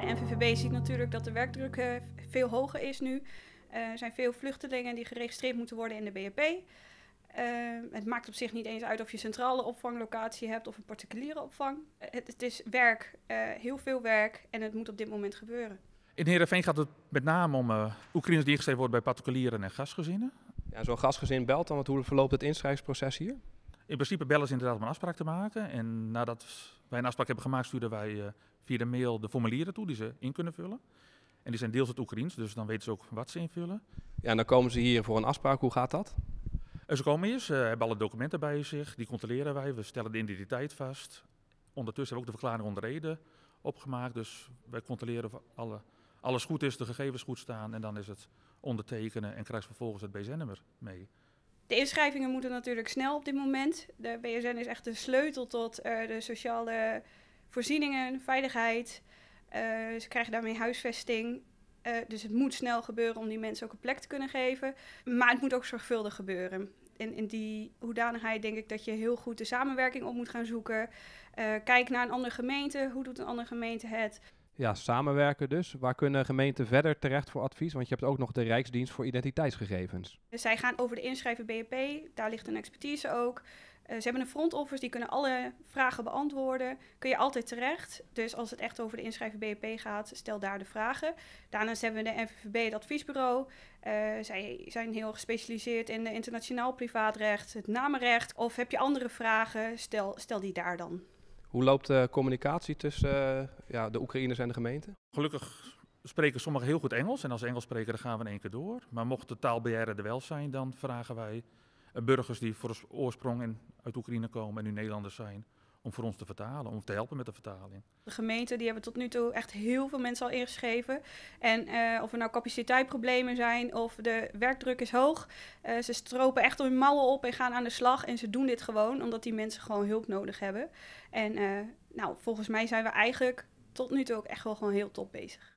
NVVB ziet natuurlijk dat de werkdruk veel hoger is nu. Er zijn veel vluchtelingen die geregistreerd moeten worden in de BHP. Het maakt op zich niet eens uit of je centrale opvanglocatie hebt of een particuliere opvang. Het is werk, heel veel werk en het moet op dit moment gebeuren. In Heerenveen gaat het met name om Oekraïners die ingeschreven worden bij particulieren en gastgezinnen. Ja, zo'n gastgezin belt dan, want hoe verloopt het inschrijfsproces hier? In principe bellen ze inderdaad om een afspraak te maken. En nadat wij een afspraak hebben gemaakt, sturen wij via de mail de formulieren toe die ze in kunnen vullen. En die zijn deels het Oekraïens, dus dan weten ze ook wat ze invullen. Ja, en dan komen ze hier voor een afspraak. Hoe gaat dat? Ze komen hier, ze hebben alle documenten bij zich, die controleren wij. We stellen de identiteit vast. Ondertussen hebben we ook de verklaring onder rede opgemaakt. Dus wij controleren of alles goed is, de gegevens goed staan. En dan is het ondertekenen en krijgt vervolgens het BSN-nummer mee. De inschrijvingen moeten natuurlijk snel op dit moment. De BSN is echt de sleutel tot de sociale voorzieningen, veiligheid. Ze krijgen daarmee huisvesting. Dus het moet snel gebeuren om die mensen ook een plek te kunnen geven. Maar het moet ook zorgvuldig gebeuren. In die hoedanigheid denk ik dat je heel goed de samenwerking op moet gaan zoeken. Kijk naar een andere gemeente. Hoe doet een andere gemeente het? Ja, samenwerken dus. Waar kunnen gemeenten verder terecht voor advies? Want je hebt ook nog de Rijksdienst voor Identiteitsgegevens. Zij gaan over de inschrijven BHP. Daar ligt een expertise ook. Ze hebben een front office, die kunnen alle vragen beantwoorden. Kun je altijd terecht. Dus als het echt over de inschrijven BHP gaat, stel daar de vragen. Daarnaast hebben we de NVVB, het adviesbureau. Zij zijn heel gespecialiseerd in internationaal privaatrecht, het namenrecht. Of heb je andere vragen, stel die daar dan. Hoe loopt de communicatie tussen de Oekraïners en de gemeente? Gelukkig spreken sommigen heel goed Engels. En als ze Engels spreken, dan gaan we in één keer door. Maar mocht de taalbarrière er wel zijn, dan vragen wij burgers die voor oorsprong uit Oekraïne komen en nu Nederlanders zijn, om voor ons te vertalen, om te helpen met de vertaling. De gemeenten die hebben tot nu toe echt heel veel mensen al ingeschreven. En of er nou capaciteitsproblemen zijn of de werkdruk is hoog. Ze stropen echt hun mouwen op en gaan aan de slag. En ze doen dit gewoon omdat die mensen gewoon hulp nodig hebben. En volgens mij zijn we eigenlijk tot nu toe ook echt wel gewoon heel top bezig.